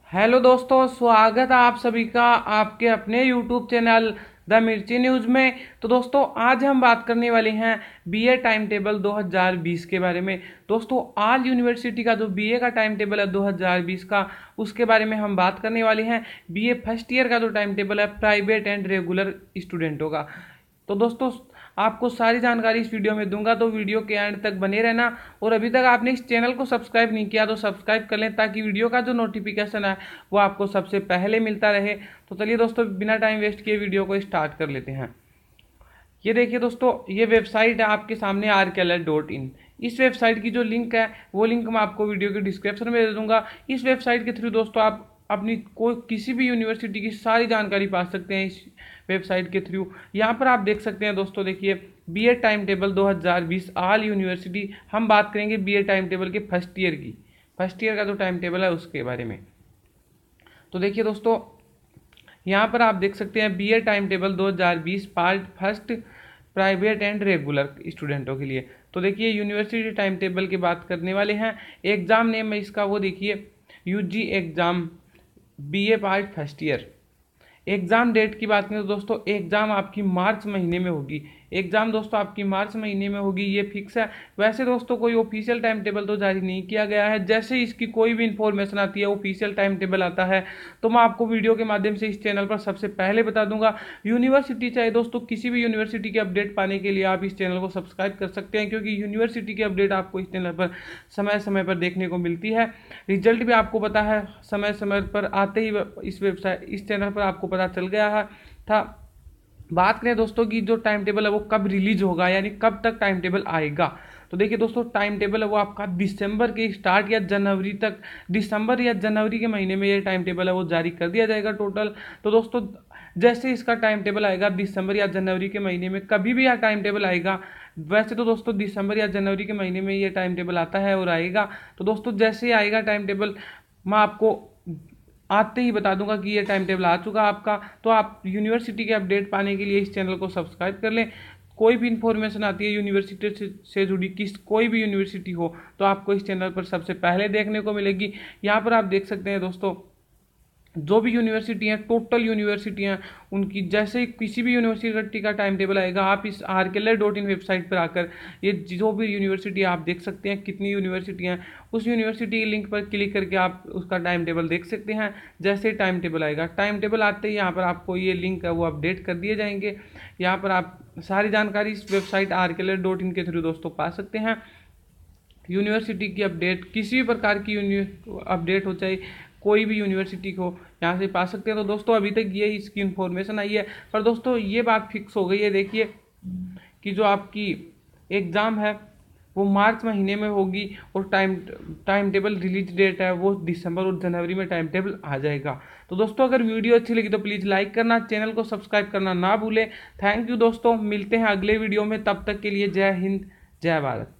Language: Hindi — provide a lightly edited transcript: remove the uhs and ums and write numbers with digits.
हेलो दोस्तों, स्वागत है आप सभी का आपके अपने YouTube channel the Mirchi news में। तो दोस्तों, आज हम बात करने वाले हैं बीए टाइम टेबल 2020 के बारे में। दोस्तों, आज यूनिवर्सिटी का जो बीए का टाइम टेबल है 2020 का, उसके बारे में हम बात करने वाले हैं। बीए फर्स्ट ईयर का जो टाइम टेबल है प्राइवेट एंड रेगुलर स्टूडेंटों का। तो दोस्तों, आपको सारी जानकारी इस वीडियो में दूंगा, तो वीडियो के एंड तक बने रहना। और अभी तक आपने इस चैनल को सब्सक्राइब नहीं किया तो सब्सक्राइब कर लें, ताकि वीडियो का जो नोटिफिकेशन है वो आपको सबसे पहले मिलता रहे। तो चलिए दोस्तों, बिना टाइम वेस्ट किए वीडियो को स्टार्ट कर लेते हैं। ये देखिए दोस्तों, ये वेबसाइट है आपके सामने rklet.in। इस वेबसाइट की जो लिंक है वो लिंक मैं आपको वीडियो के डिस्क्रिप्शन में दे दूंगा। इस वेबसाइट के थ्रू दोस्तों आप अपनी कोई किसी भी यूनिवर्सिटी की सारी जानकारी पा सकते हैं इस वेबसाइट के थ्रू। यहाँ पर आप देख सकते हैं दोस्तों, देखिए BA time table 2020 all university. हम बात करेंगे बीए टाइम टेबल के फर्स्ट ईयर की। फर्स्ट ईयर का जो टाइम टेबल है उसके बारे में। तो देखिए दोस्तों, यहाँ पर आप देख सकते हैं BA time table 2020 part first private and regular स्टूडेंटों के लिए। तो देखिए यूनिवर्सिटी टाइम टेबल की बात करने वाले हैं। एग्ज़ाम नेम है इसका, वो देखिए UG exam BA part first year. Exam date की बात करें तो दोस्तों, एग्ज़ाम आपकी मार्च महीने में होगी। एग्ज़ाम दोस्तों आपकी मार्च महीने में होगी, ये फिक्स है। वैसे दोस्तों कोई ऑफिशियल टाइम टेबल तो जारी नहीं किया गया है। जैसे ही इसकी कोई भी इन्फॉर्मेशन आती है, ऑफिशियल टाइम टेबल आता है, तो मैं आपको वीडियो के माध्यम से इस चैनल पर सबसे पहले बता दूंगा। यूनिवर्सिटी चाहे दोस्तों किसी भी यूनिवर्सिटी के अपडेट पाने के लिए आप इस चैनल को सब्सक्राइब कर सकते हैं, क्योंकि यूनिवर्सिटी की अपडेट आपको इस चैनल पर समय समय पर देखने को मिलती है। रिजल्ट भी आपको पता है समय समय पर आते ही इस चैनल पर आपको पता चल गया है था। बात करें दोस्तों कि जो टाइम टेबल है वो कब रिलीज होगा, यानी कब तक टाइम टेबल आएगा। तो देखिए दोस्तों, टाइम टेबल है वो आपका दिसंबर के स्टार्ट या जनवरी तक, दिसंबर या जनवरी के महीने में ये टाइम टेबल है वो जारी कर दिया जाएगा टोटल। तो दोस्तों, जैसे इसका टाइम टेबल आएगा दिसंबर या जनवरी के महीने में, कभी भी यह टाइम टेबल आएगा। वैसे तो दोस्तों दिसंबर या जनवरी के महीने में ये टाइम टेबल आता है और आएगा। तो दोस्तों, जैसे ही आएगा टाइम टेबल, मैं आपको आते ही बता दूंगा कि ये टाइम टेबल आ चुका आपका। तो आप यूनिवर्सिटी के अपडेट पाने के लिए इस चैनल को सब्सक्राइब कर लें। कोई भी इन्फॉर्मेशन आती है यूनिवर्सिटी से जुड़ी, कोई भी यूनिवर्सिटी हो, तो आपको इस चैनल पर सबसे पहले देखने को मिलेगी। यहाँ पर आप देख सकते हैं दोस्तों, जो भी यूनिवर्सिटी हैं, टोटल यूनिवर्सिटी हैं, उनकी जैसे ही किसी भी यूनिवर्सिटी का टाइम टेबल आएगा, आप इस rklet.in वेबसाइट पर आकर ये जो भी यूनिवर्सिटी आप देख सकते हैं कितनी यूनिवर्सिटी हैं, उस यूनिवर्सिटी के लिंक पर क्लिक करके आप उसका टाइम टेबल देख सकते हैं। जैसे टाइम टेबल आएगा, टाइम टेबल आते ही यहाँ पर आपको ये लिंक है वो अपडेट कर दिए जाएंगे। यहाँ पर आप सारी जानकारी इस वेबसाइट rklet.in के थ्रू दोस्तों पा सकते हैं। यूनिवर्सिटी की अपडेट, किसी भी प्रकार की अपडेट हो, चाहे कोई भी यूनिवर्सिटी को यहाँ से पा सकते हैं। तो दोस्तों, अभी तक ये इसकी इन्फॉर्मेशन आई है, पर दोस्तों ये बात फिक्स हो गई है। देखिए कि जो आपकी एग्ज़ाम है वो मार्च महीने में होगी, और टाइम टेबल रिलीज डेट है वो दिसंबर और जनवरी में टाइम टेबल आ जाएगा। तो दोस्तों, अगर वीडियो अच्छी लगी तो प्लीज़ लाइक करना, चैनल को सब्सक्राइब करना ना भूलें। थैंक यू दोस्तों, मिलते हैं अगले वीडियो में। तब तक के लिए जय हिंद, जय भारत।